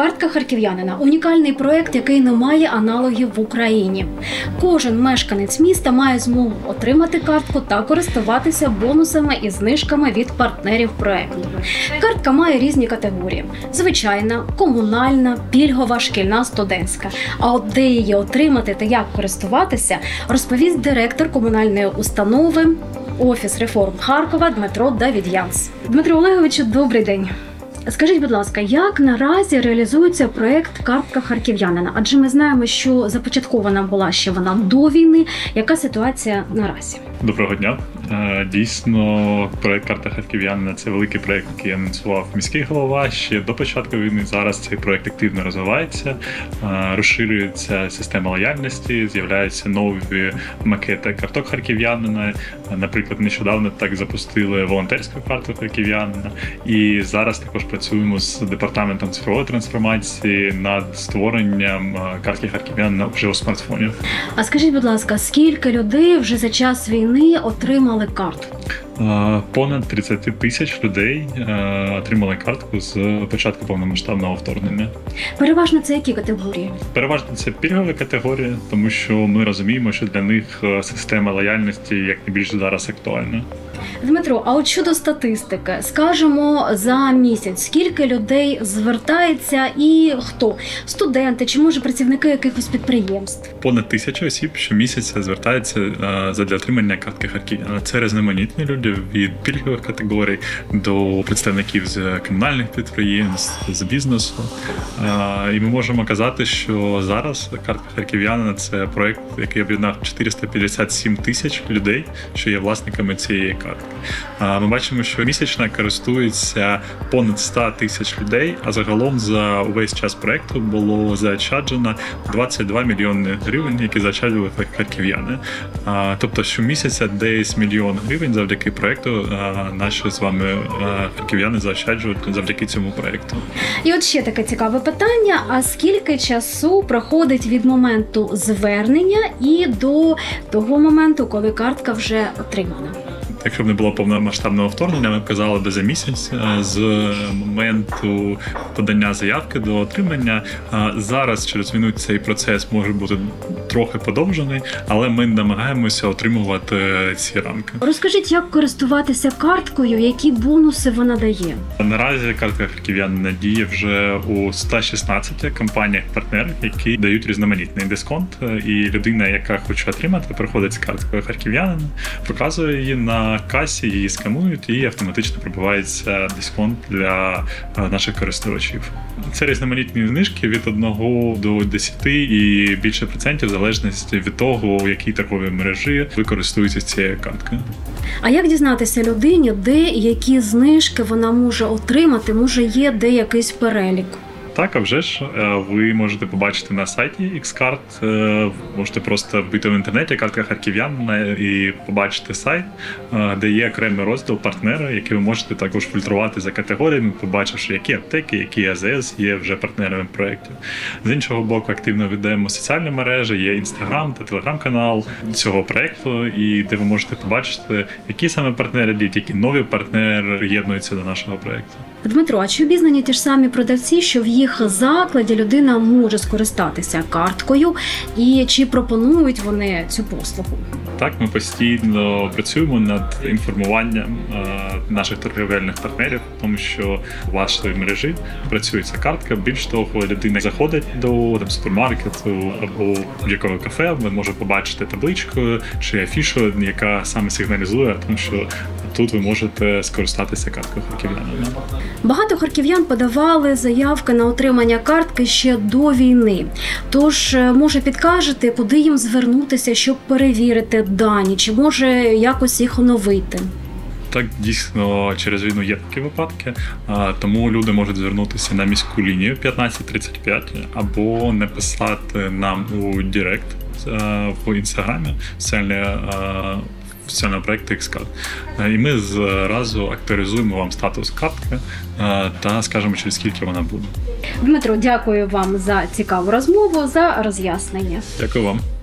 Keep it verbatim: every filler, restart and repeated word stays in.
Картка харків'янина – унікальний проєкт, який не має аналогів в Україні. Кожен мешканець міста має змогу отримати картку та користуватися бонусами і знижками від партнерів проєкту. Картка має різні категорії – звичайна, комунальна, пільгова, шкільна, студентська. А от де її отримати та як користуватися, розповість директор комунальної установи Офіс реформ Харкова Дмитро Давид'янс. Дмитро Олеговичу, добрий день. Скажіть, будь ласка, як наразі реалізується проєкт «Картка харків'янина»? Адже ми знаємо, що започаткована була ще вона до війни. Яка ситуація наразі? Доброго дня. Дійсно, проєкт «Картка харків'янина» – це великий проєкт, який анонсував міський голова ще до початку війни. Зараз цей проєкт активно розвивається, розширюється система лояльності, з'являються нові макети карток харків'янина. Наприклад, нещодавно так запустили волонтерську картку харків'янина. І зараз також працюємо з департаментом цифрової трансформації над створенням картки харків'янина вже у смартфоні. А скажіть, будь ласка, скільки людей вже за час війни отримали картку? Понад тридцять тисяч людей отримали картку з початку повномасштабного вторгнення. Переважно це які категорії? Переважно це пільгові категорії, тому що ми розуміємо, що для них система лояльності як найбільш зараз актуальна. Дмитро, а от щодо статистики, скажемо за місяць, скільки людей звертається і хто? Студенти чи, може, працівники якихось підприємств? Понад тисячу осіб щомісяця звертаються задля отримання картки харків'янина. Це різноманітні люди від пільгових категорій до представників з комунальних підприємств, з бізнесу. І ми можемо казати, що зараз картка харків'янина – це проєкт, який об'єднав чотириста п'ятдесят сім тисяч людей, що є власниками цієї картки. Ми бачимо, що місячно користується понад сто тисяч людей, а загалом за увесь час проєкту було заощаджено двадцять два мільйони гривень, які заощаджували харків'яни. Тобто щомісяця десь мільйон гривень завдяки проєкту наші з вами харків'яни заощаджують завдяки цьому проєкту. І от ще таке цікаве питання, а скільки часу проходить від моменту звернення і до того моменту, коли картка вже отримана? Якщо б не було повномасштабного вторгнення, ми б казали би за місяць з моменту подання заявки до отримання. Зараз через війну цей процес може бути трохи подовжений, але ми намагаємося отримувати ці рамки. Розкажіть, як користуватися карткою, які бонуси вона дає? Наразі картка харків'янина діє вже у ста шістнадцяти компаніях-партнерах, які дають різноманітний дисконт. І людина, яка хоче отримати, приходить з карткою харків'янина, показує її на касі, її сканують і автоматично пробивається дисконт для наших користувачів. Це різноманітні знижки від одного до десяти і більше процентів в залежності від того, у якій торговій мережі ви користуєтеся цією карткою. А як дізнатися людині, де і які знижки вона може отримати? Може, є де якийсь перелік? Так, а вже ж, ви можете побачити на сайті X-Card, можете просто вбити в інтернеті «Картка харків'янина» і побачити сайт, де є окремий розділ партнери, який ви можете також фільтрувати за категоріями, побачивши, які аптеки, які А З С є вже партнерами проєктів. З іншого боку, активно ведемо соціальні мережі, є Інстаграм та Телеграм-канал цього проєкту, і де ви можете побачити, які саме партнери діють, які нові партнери приєднуються до нашого проєкту. Дмитро, а чи обізнані ті ж самі продавці, що в їх закладі людина може скористатися карткою, і чи пропонують вони цю послугу? Так, ми постійно працюємо над інформуванням наших торгівельних партнерів, тому що у вашій мережі працює ця картка. Більш того, людина заходить до там, супермаркету або будь-якого кафе, ви може побачити табличку чи афішу, яка саме сигналізує, тому що тут ви можете скористатися карткою харків'янина. Багато харків'ян подавали заявки на отримання картки ще до війни. Тож, може, підкажете, куди їм звернутися, щоб перевірити дані, чи може якось їх оновити? Так, дійсно, через війну є такі випадки, тому люди можуть звернутися на міську лінію п'ятнадцять тридцять п'ять або написати нам у Директ в Інстаграмі соціального проєкту X-Card. І ми зразу актуалізуємо вам статус картки та скажемо, через скільки вона буде. Дмитро, дякую вам за цікаву розмову, за роз'яснення. Дякую вам.